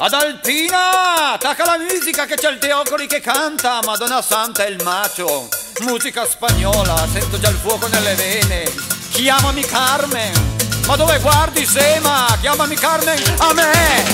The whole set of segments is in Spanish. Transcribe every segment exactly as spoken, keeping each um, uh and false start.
Adalpina, attacca la musica che c'è il Teocoli che canta, Madonna Santa e il macio, musica spagnola, sento già il fuoco nelle vene, chiamami Carmen, ma dove guardi Sema, chiamami Carmen a me.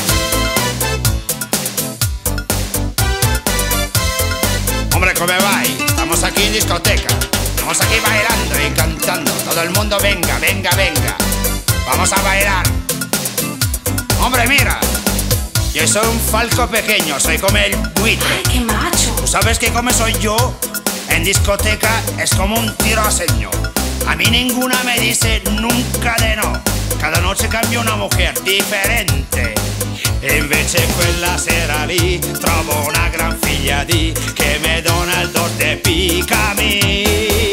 Hombre, ¿cómo vais? Estamos aquí en discoteca, estamos aquí bailando y cantando, todo el mundo venga, venga, venga, vamos a bailar. Hombre, mira, yo soy un falco pequeño, soy como el buitre. ¡Ay, qué macho! ¿Tú sabes que como soy yo? En discoteca es como un tiro a segno. A mí ninguna me dice nunca de no. Cada noche cambio una mujer differente. E invece quella sera lì trovo una gran figlia di che me dona il dote picami.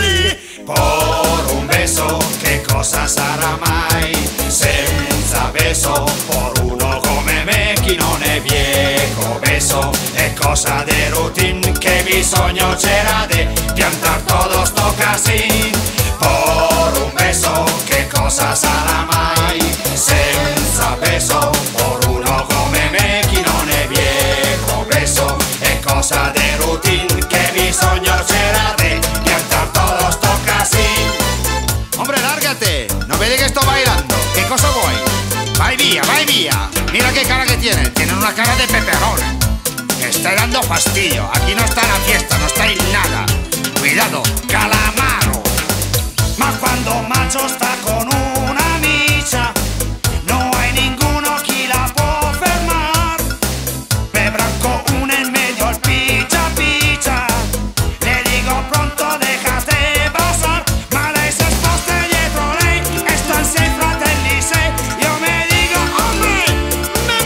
Por un beso, che cosa sarà mai? Senza beso, por uno come me, chi non è viejo beso, è cosa de routine, che bisogno c'era de piantar todo sto casin. Por un beso, che cosa sarà mai? Senza beso, por uno come me, chi non è viejo beso, è cosa de routine, che bisogno c'era de piantar todo sto casin. Hombre, lárgate, no me digas que estoy bailando, ¿qué cosa voy? Vai vía, vai vía, mira qué cara que tiene, tiene una cara de peperona. Me está dando fastidio, aquí no está la fiesta, no está en nada. Cuidado, calamaro. Ma cuando macho está con una amicha, no hay ninguno que la può fermar. Me branco una en medio al picha picha, le digo pronto déjate pasar, ma lei se sposta dietro lei e sta sei fratelli sei, io me dico hombre, me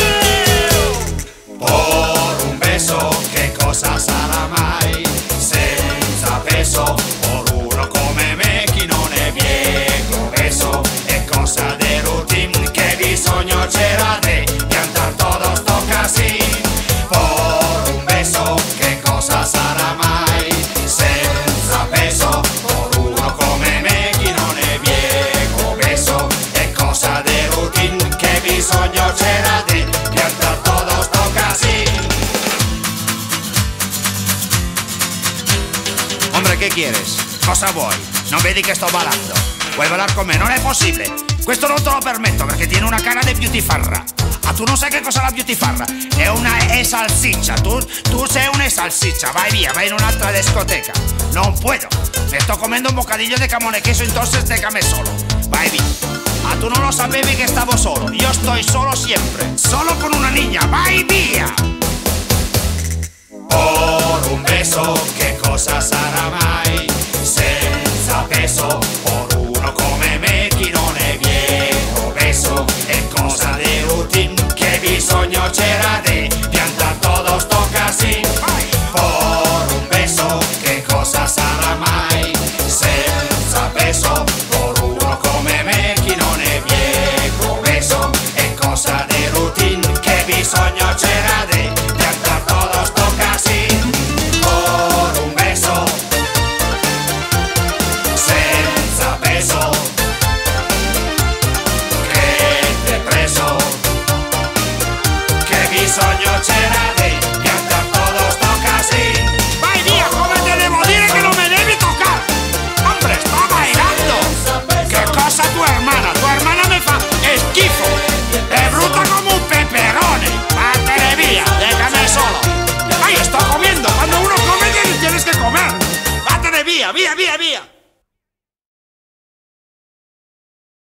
mareo. Por un beso, che cosa sarà mai? Senza peso, por uno come me, chi non è viejo beso, è cosa de routine, che bisogno c'era de piantar todo sto casin. Por un beso, che cosa sarà mai? Senza peso, por uno come me, chi non è viejo beso, è cosa de routine, che bisogno c'era de piantar todo sto casin. Hombre, ¿qué quieres? Cosa vuoi? Non vedi che sto ballando? Vuoi ballare con me? Non è possibile! Questo non te lo permetto perché tiene una cara di beautyfarra. Ah, tu non sai che cosa è la beautyfarra? È una è salsiccia. Tu, tu sei una salsiccia. Vai via, vai in un'altra discoteca. Non puedo. Me sto comendo un bocadillo de jamón y queso, entonces déjame solo. Vai via. Ah, tu non lo sapevi che stavo solo. Io sto solo siempre. Solo con una niña. Vai via! Por un beso, che cosa sarà mai? Senza peso,